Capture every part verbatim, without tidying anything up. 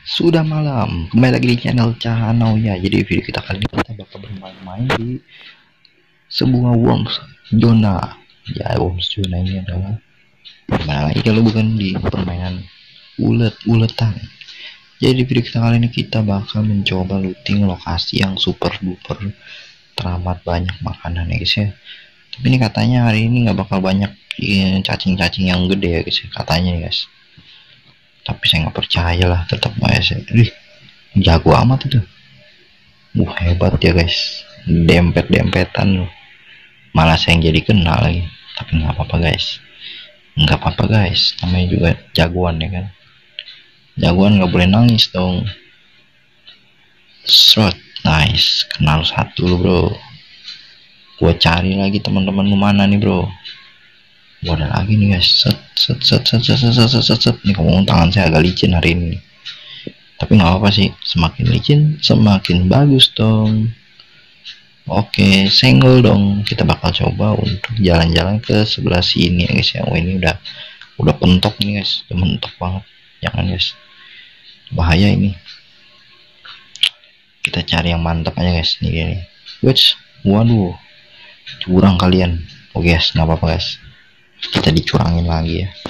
Sudah malam, kembali lagi di channel Cahanau ya. Jadi video kita kali ini kita bakal bermain-main di sebuah worms zona. Ya, worms zona ini adalah mana lagi kalau bukan di permainan ulet-uletan. Jadi di video kita kali ini kita bakal mencoba looting lokasi yang super duper teramat banyak makanan ya guys ya. Tapi ini katanya hari ini nggak bakal banyak cacing-cacing yang gede ya guys ya, katanya nih guys. Tapi saya nggak percaya lah, tetap guys. Ih, jago amat itu. Wah, hebat ya guys, dempet-dempetan loh. Malah saya yang jadi kenal lagi. Tapi nggak apa-apa guys, nggak apa-apa guys, namanya juga jagoan ya kan. Jagoan nggak boleh nangis dong. Shot, nice, kenal satu lo bro. Gua cari lagi teman-teman lu mana nih bro. Gua ada lagi nih guys. Set set set set set set set set, set. Nih ngomong tangan saya agak licin hari ini. Tapi nggak apa sih, semakin licin semakin bagus dong. Oke, senggol dong. Kita bakal coba untuk jalan-jalan ke sebelah sini ya guys ya. Oh, ini udah udah pentok nih guys, udah mentok banget. Jangan guys, bahaya ini. Kita cari yang mantap aja guys. Nih nih. Wih, waduh, curang kalian. Oke guys, nggak apa-apa guys. Kita dicurangin lagi ya.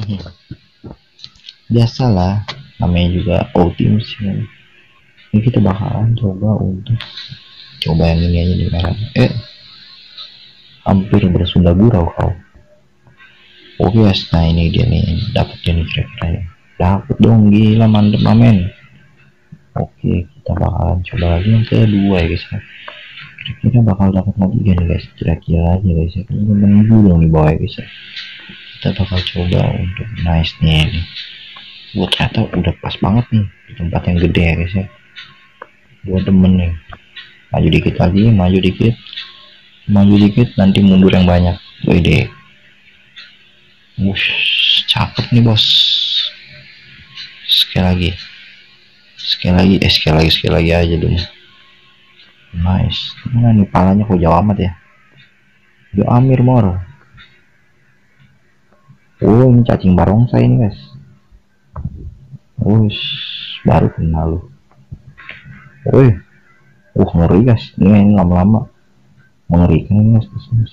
Biasalah, namanya juga ultim sih. Ini kita bakalan coba untuk coba yang ini aja di merah. Eh, hampir bersunda gurau kau. Oke guys, nah ini dia nih, dapat ini kira-kira ya. Dapat dong, gila mantep mamen. Oke, kita bakalan coba lagi yang kedua ya guys. Kira-kira bakal dapat lagi nih guys, kira-kira aja guys ya. Ini menunggu dong di bawah ya guys ya. Kita bakal coba untuk nice nya ini. Gua ternyata udah pas banget nih di tempat yang gede ya guys ya. Gua demen nih. Maju dikit lagi, maju dikit, maju dikit, nanti mundur yang banyak. Wede. Wush, cakep nih bos. Sekali lagi, sekali lagi, eh sekali lagi, sekali lagi aja dong. Nice. Mana nih palanya kok jauh amat ya? Yo Amir Mor. Oh, ini cacing barongsai ini guys. Wush, baru kenal lu. Wih, uh ngeri guys. Ini lama-lama mengerikan ini guys. guys.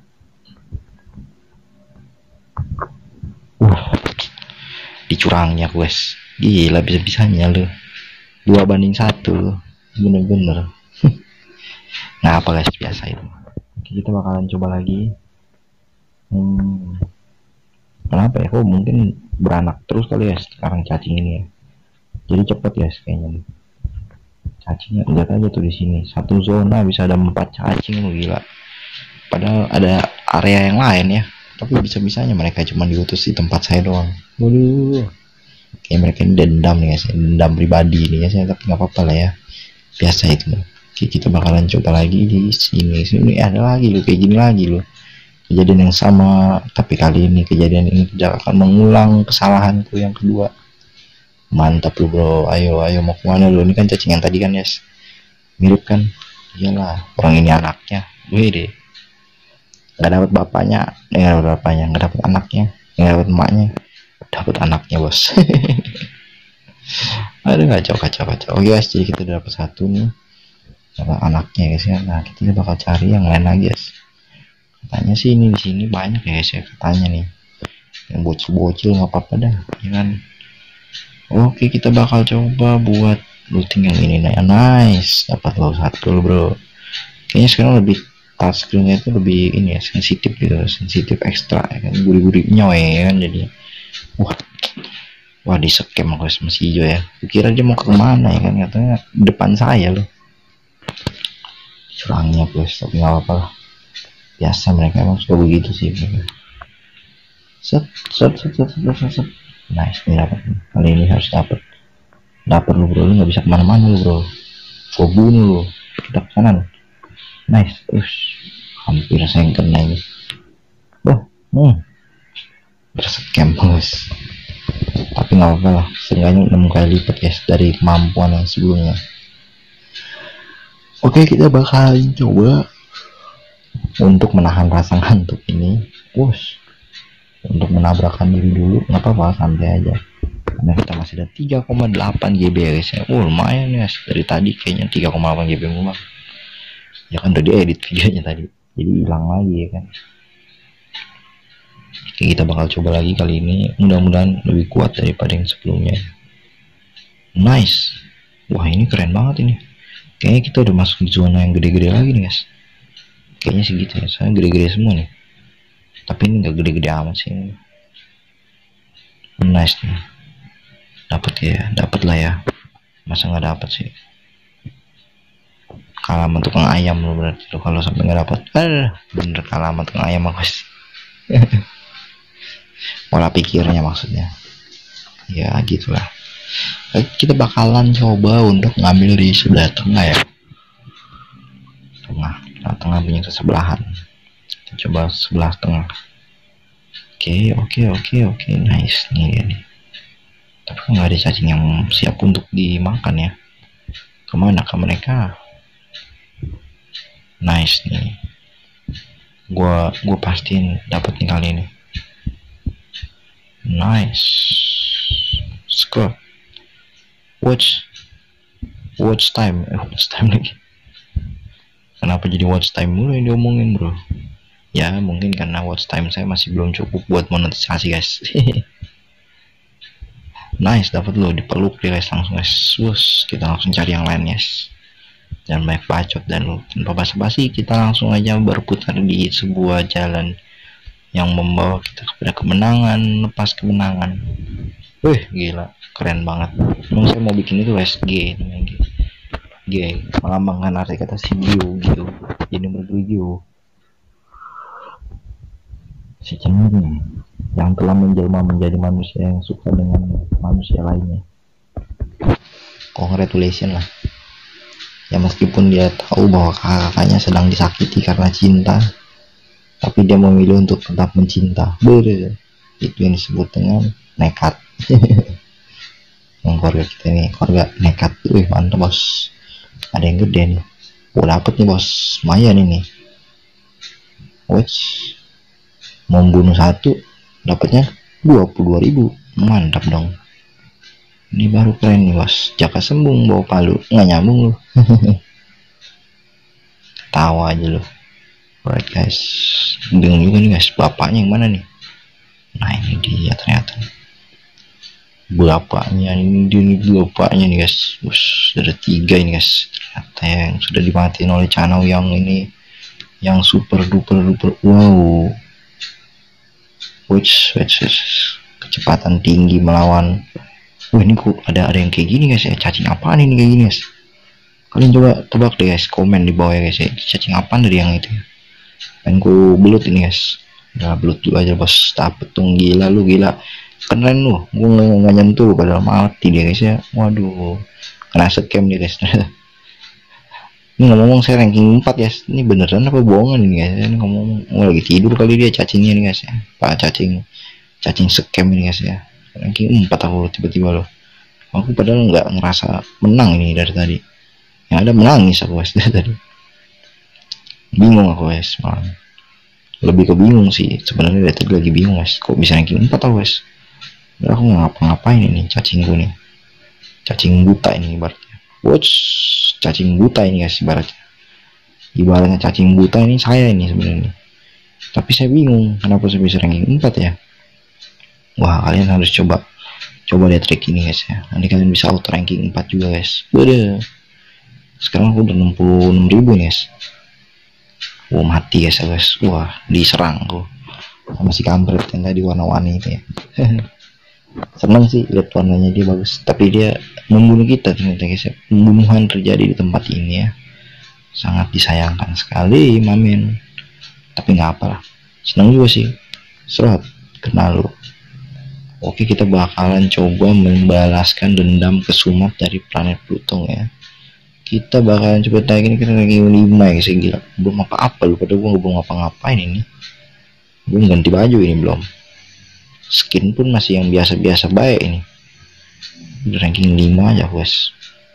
Uh, dicurangnya guys. Gila bisa-bisanya lu. Dua banding satu, bener-bener. Nah apa guys, biasa itu. Oke, kita bakalan coba lagi. Hmm, kenapa ya? Oh mungkin beranak terus kali ya sekarang cacing ini ya. Jadi cepet ya kayaknya nih. Cacingnya lihat aja tuh di sini. Satu zona bisa ada empat cacing lu, gila. Padahal ada area yang lain ya. Tapi bisa-bisanya mereka cuma diutus di tempat saya doang. Waduh. Kayak mereka ini dendam nih guys, dendam pribadi nih guys. Tapi nggak apa-apa lah ya. Biasa itu. Oke, kita bakalan coba lagi di sini. Sini ada lagi loh, kayak gini lagi loh. Kejadian yang sama, tapi kali ini kejadian ini tidak akan mengulang kesalahanku yang kedua. Mantap lu bro. Ayo ayo mau kemana lu? Ini kan cacing yang tadi kan yes. Mirip kan? Iyalah, orang ini anaknya. Gue deh. Nggak dapat bapaknya, nggak dapat bapaknya, nggak dapat anaknya, nggak dapat emaknya, dapat anaknya bos. Aduh, kacau kacau kacau. Oke guys, jadi kita udah dapat satu nih. Dapat anaknya guys ya. Nah kita bakal cari yang lain lagi guys. Katanya sih ini di sini banyak ya guys ya, katanya nih. Yang bocil-bocil nggak apa-apa dah, ya kan. Oke, kita bakal coba buat looting yang ini. Nah, nice, dapat lo satu lo bro. Kayaknya sekarang lebih touchscreennya itu lebih ini ya, sensitif gitu, sensitif ekstra ya kan, gurih-gurih nyoy ya kan. Jadi wah wah di scam aku masih hijau ya. Kira dia mau ke mana ya kan, katanya depan saya loh. Curangnya guys, tapi nggak apa-apa lah. Biasa mereka emang suka begitu sih. Set set set set set set, set. Nice, ini dapat. Kali ini harus dapat. Dapat lu bro, lu nggak bisa kemana-mana lu bro. Gua bunuh lu. Kita ke kanan. Nice, terus hampir saya kena ini. Wah, hmm, berscam guys. Tapi nggak apa-apa lah, seenggaknya enam kali lipat guys dari kemampuan yang sebelumnya. Oke, kita bakal coba untuk menahan rasa ngantuk ini. Wush, untuk menabrakkan diri dulu, nggak apa-apa, santai aja. Nah kita masih ada tiga koma delapan G B ya guys ya. Oh lumayan ya, dari tadi kayaknya tiga koma delapan G B mulu. Ya kan udah diedit videonya tadi, jadi hilang lagi ya kan. Oke, kita bakal coba lagi kali ini, mudah-mudahan lebih kuat daripada yang sebelumnya. Nice. Wah ini keren banget ini. Kayaknya kita udah masuk di zona yang gede-gede lagi nih guys. Kayaknya sih gitu ya, soalnya gede-gede semua nih. Tapi ini nggak gede-gede amat sih. Nice nih. Dapat ya, dapat lah ya. Masa nggak dapat sih? Kalah sama tukang ayam lo berarti lo kalau sampai nggak dapat. Eh, bener kalah sama tukang ayam guys. Pola pikirnya maksudnya. Ya gitulah. Kita bakalan coba untuk ngambil di sebelah tengah ya. Tengah, nah, tengah punya kesebelahan. Kita coba sebelah tengah. Oke, oke, oke, oke, nice nih ya nih. Tapi nggak ada cacing yang siap untuk dimakan ya. Kemana ke mereka? Nice nih. Gua, gua pastiin dapat nih kali ini. Nice. Score. Watch. Watch time. Eh, watch time lagi. Kenapa jadi watch time mulu yang diomongin bro? Ya mungkin karena watch time saya masih belum cukup buat monetisasi guys. Nice, dapat lo, dipeluk dia guys langsung guys. Wus, kita langsung cari yang lain guys. Jangan banyak bacot dan lo tanpa basa-basi, kita langsung aja berputar di sebuah jalan yang membawa kita kepada kemenangan, lepas kemenangan. Wih gila, keren banget. Emang saya mau bikin itu guys, G namanya G. G melambangkan arti kata si Gio, Gio. Jadi berdua Gio. Si cenderung yang telah menjelma menjadi manusia yang suka dengan manusia lainnya. Congratulations lah. Ya meskipun dia tahu bahwa kakaknya sedang disakiti karena cinta, tapi dia memilih untuk tetap mencinta. Ber, itu yang disebut dengan nekat. Yang keluarga kita ini keluarga nekat. Wih mantap bos. Ada yang gede nih. Oh dapet nih bos, lumayan ini. Watch. Membunuh satu dapatnya dua puluh dua ribu, mantap dong. Ini baru keren nih bos. Jaka sembung bawa palu, nggak nyambung loh. Tawa aja loh. Alright guys, bingung juga nih guys, bapaknya yang mana nih? Nah ini dia ternyata. Bapaknya ini dia nih, bapaknya nih guys. Bos ada tiga ini guys. Ternyata yang sudah dimatiin oleh channel yang ini, yang super duper duper wow. Which, which, which, kecepatan tinggi melawan. Wah ini kok ada ada yang kayak gini guys ya. Cacing apaan ini kayak gini guys? Kalian coba tebak deh guys, komen di bawah ya guys ya. Cacing apaan dari yang itu? Pengen ku belut ini guys. Udah belut dulu aja bos. Dapet tuh, gila lu, gila. Keren lu. Gue nggak nyentuh padahal mati dia guys ya. Waduh. Kena scam dia guys. Ini ngomong-ngomong saya ranking empat guys. Ini beneran apa bohongan ini guys? Ini ngomong, oh, lagi tidur kali dia cacingnya nih guys ya. Pak cacing, cacing scam ini guys ya. Ranking empat aku tiba-tiba loh. Aku padahal nggak ngerasa menang ini dari tadi. Yang ada menangis aku guys dari tadi. Bingung aku guys malah. Lebih ke bingung sih. Sebenarnya dari tadi lagi bingung guys. Kok bisa ranking empat aku guys? Padahal aku nggak ngapa-ngapain ini cacingku nih. Cacing buta ini ibaratnya. Watch. Cacing buta ini guys ibaratnya. Ibaratnya cacing buta ini saya ini sebenarnya. Tapi saya bingung kenapa saya bisa ranking empat ya. Wah kalian harus coba coba lihat trik ini guys ya. Nanti kalian bisa auto ranking empat juga guys. Waduh. Sekarang aku udah enam puluh enam ribu nih guys. Wah mati guys guys. Wah diserang aku sama si kampret yang tadi warna-warni itu ya. Senang sih lihat warnanya dia bagus, tapi dia membunuh kita ternyata guys ya. Pembunuhan terjadi di tempat ini ya, sangat disayangkan sekali mamen. Tapi nggak apalah, senang juga sih. Serot kenal lo. Oke kita bakalan coba membalaskan dendam kesumat dari planet Pluto ya. Kita bakalan coba tag ini, kita lagi lima ya guys. Gila belum apa-apa lu, padahal gua belum ngapa-ngapain ini. Belum ganti baju ini belum. Skin pun masih yang biasa-biasa baik ini. Udah ranking lima aja guys.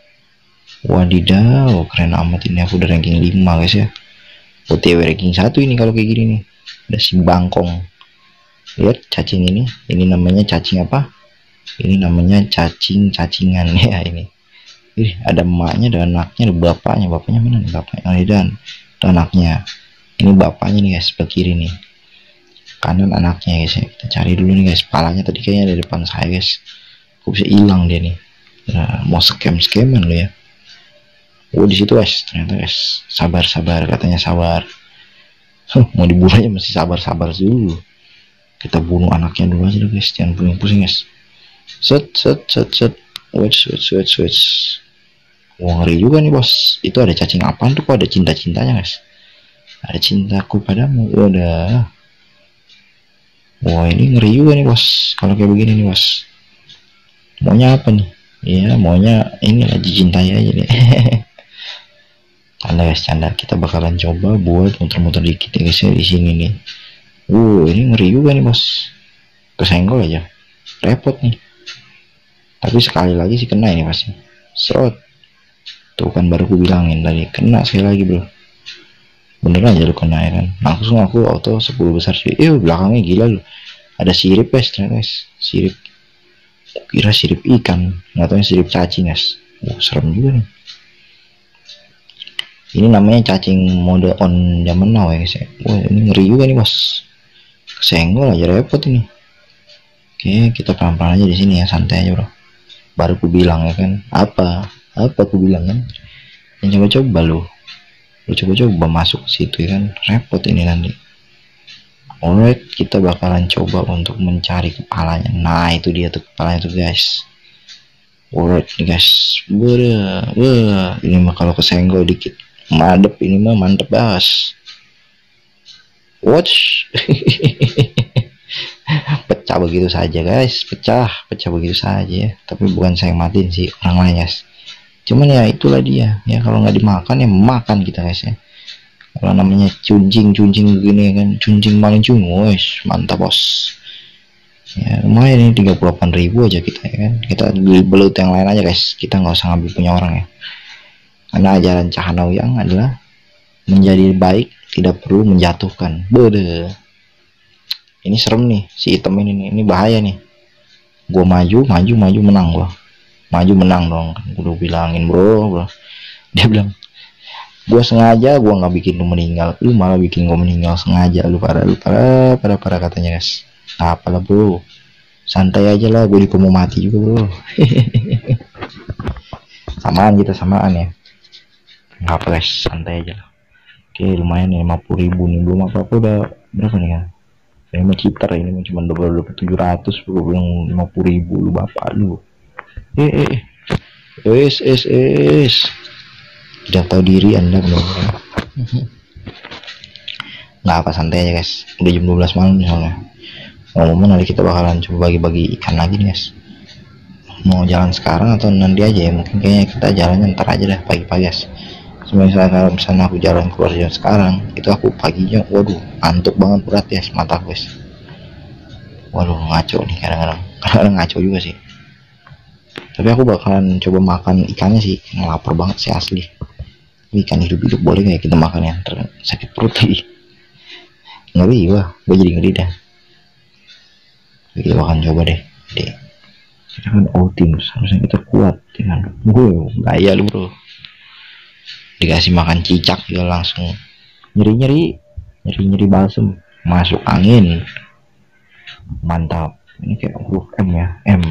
Wadidaw keren amat ini, aku udah ranking lima guys ya. O T W ranking satu ini kalau kayak gini nih. Ada si bangkong. Lihat cacing ini. Ini namanya cacing apa? Ini namanya cacing-cacingan ya ini. Ih, ada emaknya, ada anaknya, ada bapaknya. Bapaknya mana nih? Bapaknya oh, dan ada anaknya. Ini bapaknya nih guys, sebelah kiri nih. Kanan anaknya guys ya. Kita cari dulu nih guys. Palanya tadi kayaknya di depan saya guys. Kok bisa hilang dia nih? Nah, mau scam-scaman lo ya. Oh di situ guys, ternyata guys. Sabar-sabar katanya sabar. Huh, mau dibunuh aja masih sabar-sabar dulu. Kita bunuh anaknya dulu aja guys. Jangan pusing-pusing guys. Set set set set. Wait wait wait wait. Wah ngeri juga nih bos. Itu ada cacing apaan tuh? Kok ada cinta-cintanya guys? Ada cintaku padamu. Udah. Wah ini ngeri juga nih bos. Kalau kayak begini nih bos. Maunya apa nih? Ya maunya ini lagi cintai aja deh. Canda guys, canda. Kita bakalan coba buat muter-muter dikit ya guys ya di sini nih. Uh ini ngeri juga nih bos. Kesenggol aja. Repot nih. Tapi sekali lagi sih kena ini pasti. Serot. Tuh kan baru aku bilangin tadi. Kena sekali lagi bro. Beneran aja lu kena ya kan. Langsung aku auto sepuluh besar sih. Eh belakangnya gila lu. Ada sirip guys ternyata guys. Sirip. Kira sirip ikan. Nggak tahu sirip cacing guys. Oh, serem juga nih. Ini namanya cacing mode on zaman now ya guys ya. Wah ini ngeri juga nih bos. Kesenggol aja repot ini. Oke kita pelan-pelan aja di sini ya. Santai aja bro. Baru ku bilang ya kan. Apa apa ku bilang kan. Yang coba-coba lu lu coba-coba masuk ke situ ya kan. Repot ini nanti. Alright kita bakalan coba untuk mencari kepalanya. Nah itu dia tuh kepalanya tuh guys. Alright nih guys. Beuh, beuh. Ini mah kalau kesenggol dikit madep ini mah mantep bas. Watch. Pecah begitu saja guys, pecah pecah begitu saja ya. Tapi bukan saya yang matiin sih, orang lain guys. Cuman ya itulah dia ya, kalau nggak dimakan ya makan kita guys ya. Kalau namanya cuncing cuncing begini kan, cuncing paling cung, wes mantap bos ya. Lumayan ini tiga puluh delapan ribu aja kita ya kan. Kita beli belut yang lain aja guys, kita nggak usah ngambil punya orang ya. Karena ajaran Cahanawiyang adalah menjadi baik tidak perlu menjatuhkan. Bede ini serem nih si item ini nih. Ini bahaya nih. Gua maju maju maju menang gua. Maju menang dong. Gua udah bilangin bro, bro. Dia bilang gua sengaja gua nggak bikin lu meninggal, lu malah bikin gua meninggal sengaja. Lu parah lu parah parah parah katanya guys. Apalah bro, santai aja lah. Gua juga mau mati juga bro. Samaan kita samaan ya. Nggak apa guys, santai aja lah. Oke lumayan nih lima puluh ribu nih. Belum apa apa udah berapa nih kan. Ini mah cheater, ini cuma double tujuh ratus, belum lima puluh ribu. Lu bapak lu. Eh eh es es es tidak tahu diri anda benar-benar. Nggak apa, santai aja guys. Udah jam dua belas malam misalnya. Ngomong nanti kita bakalan coba bagi-bagi ikan lagi nih guys. Mau jalan sekarang atau nanti aja ya? Mungkin kayaknya kita jalannya ntar aja dah pagi-pagi guys. Misalnya kalau misalnya aku jalan keluar jalan sekarang, itu aku paginya waduh ngantuk banget berat ya mata guys. Waduh ngaco nih kadang-kadang. Kadang-kadang ngaco juga sih. Tapi aku bakalan coba makan ikannya sih. Lapar banget sih asli. Ikan hidup-hidup boleh nggak kita makannya? Ntar sakit perut lagi. Ngeri wah, gue jadi ngeri dah. Kita bakalan coba deh. Deh. Kita kan all team, harusnya kita kuat dengan gue gaya lu bro. Dikasih makan cicak juga langsung nyeri-nyeri nyeri-nyeri balsem, masuk angin. Mantap. Ini kayak huruf M ya, M.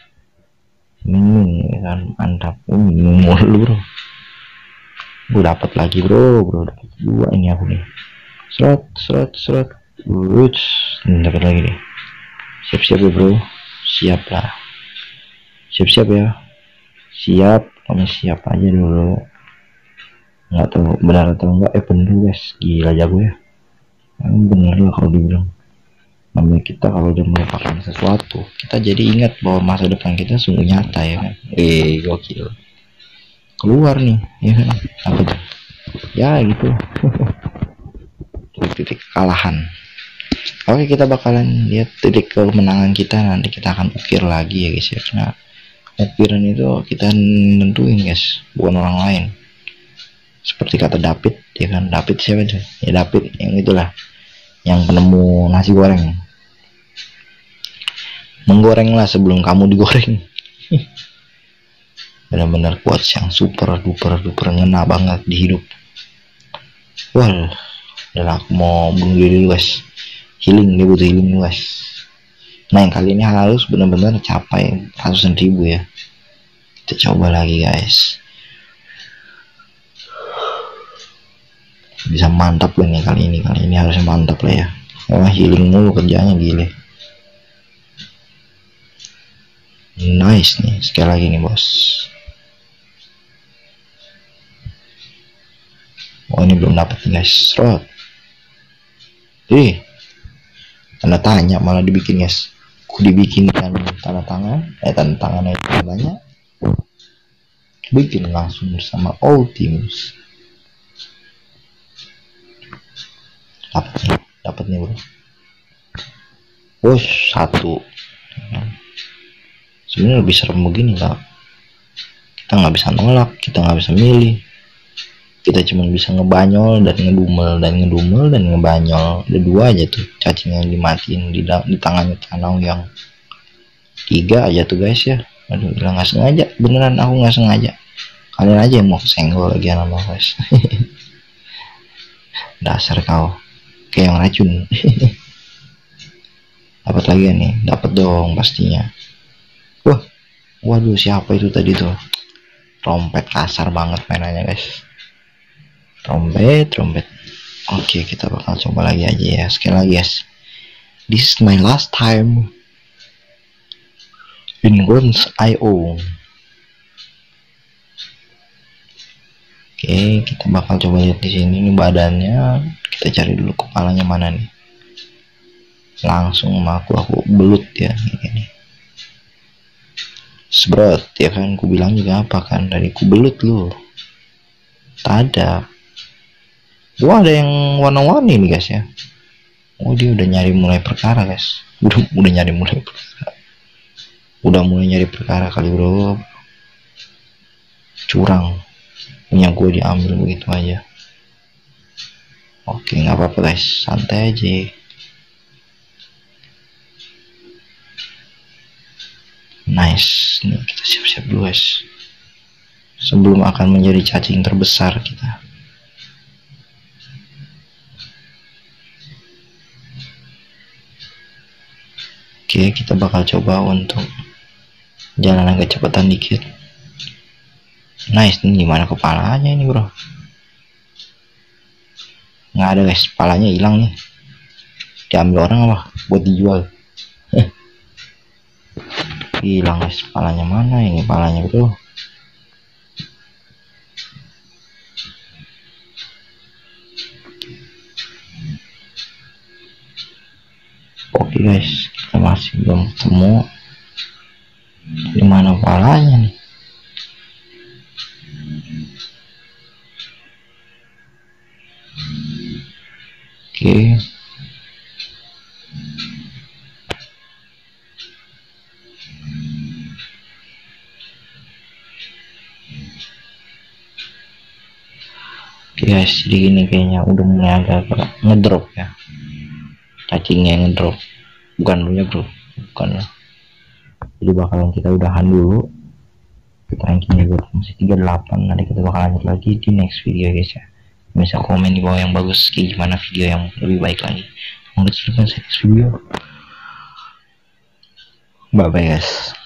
Ini kan mantap. Ini mulu bro. Gue dapat lagi bro, bro dapat dua ini aku nih. Seret, seret, seret. Wuts, dapat lagi nih. Siap-siap ya bro, siap lah. Siap-siap ya. Siap, kamu siap aja dulu. Nggak tahu benar atau enggak, eh bener guys, gila jago ya. Bener lah kalau dibilang. Namanya kita kalau udah melupakan sesuatu, kita jadi ingat bahwa masa depan kita sungguh nyata ya kan. Eh gokil. Keluar nih ya kan, apa tuh ya gitu. Titik kekalahan. Oke kita bakalan lihat titik kemenangan kita, nanti kita akan ukir lagi ya guys ya. Karena ukiran itu kita nentuin guys, bukan orang lain. Seperti kata David ya kan. David siapa tuh ya? David yang itulah yang penemu nasi goreng. menggorenglah sebelum kamu digoreng. Benar-benar quotes yang super duper duper ngena banget di hidup. Wah, dan aku mau bunuh diri lu guys. Healing, dia butuh healing guys. Nah yang kali ini harus benar-benar capai ratusan ribu ya. Kita coba lagi guys. Bisa mantap loh nih kali ini. Kali ini harusnya mantap lah ya. Wah healing mulu kerjanya gile. Nice nih, sekali lagi nih bos. Oh ini belum dapat nih guys. Rot. Ih, tanda tanya malah dibikin guys. Aku dibikin kan tanda tangan, eh tanda tangan itu tandanya. Bikin langsung bersama all teams. Dapat nih, dapat nih bro. Oh satu. Sebenarnya lebih serem begini lah. Kita nggak bisa nolak, kita nggak bisa milih. Kita cuma bisa ngebanyol dan ngedumel dan ngedumel dan ngebanyol. Ada dua aja tuh cacing yang dimatiin di, di tangannya Tanau yang tiga aja tuh guys ya. Aduh gila nggak sengaja, beneran aku nggak sengaja. Kalian aja yang mau kesenggol lagi sama guys. Dasar kau kayak yang racun. Dapat lagi nih, dapat dong pastinya. Wah, waduh siapa itu tadi tuh? Trompet kasar banget mainannya guys. Trompet, trompet. Oke, kita bakal coba lagi aja ya. Sekali lagi guys. This is my last time in Worms I O. Oke, kita bakal coba lihat di sini nih badannya. Kita cari dulu kepalanya mana nih. Langsung sama aku aku belut ya ini. Sebrot ya kan, ku bilang juga apa kan dari ku belut lu. Tak ada. Wah ada yang warna-warni nih guys ya. Oh dia udah nyari mulai perkara guys. Udah udah nyari mulai perkara. Udah mulai nyari perkara kali bro. Curang. Punya gue diambil begitu aja. Oke nggak apa-apa guys, santai aja. Nice. Nih kita siap-siap dulu guys. Sebelum akan menjadi cacing terbesar kita. Oke, kita bakal coba untuk jalan agak cepetan dikit. Nice, ini gimana kepalanya ini bro? Nggak ada guys, kepalanya hilang nih. Diambil orang apa? Buat dijual. Hilang guys, kepalanya mana ini kepalanya bro? Oke guys, kita masih belum ketemu di mana kepalanya nih. Oke. Oke guys, jadi gini kayaknya udah mulai agak-agak ngedrop ya. Cacingnya ngedrop, bukan punya bro, bukan lah. Jadi bakalan kita udahan dulu. Kita rankingnya masih tiga puluh delapan. Nanti kita bakal lanjut lagi di next video guys ya. Bisa komen di bawah yang bagus kayak gimana video yang lebih baik lagi. Mungkin next video. Bye bye guys.